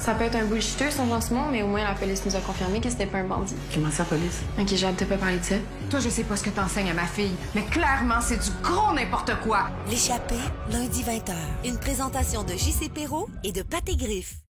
Ça peut être un bullshiteux, son lancement, mais au moins la police nous a confirmé que c'était pas un bandit. Comment ça, police? Ok, j'ai hâte de pas parler de ça. Toi, je sais pas ce que t'enseignes à ma fille, mais clairement, c'est du gros n'importe quoi. L'échappée, lundi 20h. Une présentation de J.C. Perrault et de Pâté Griff.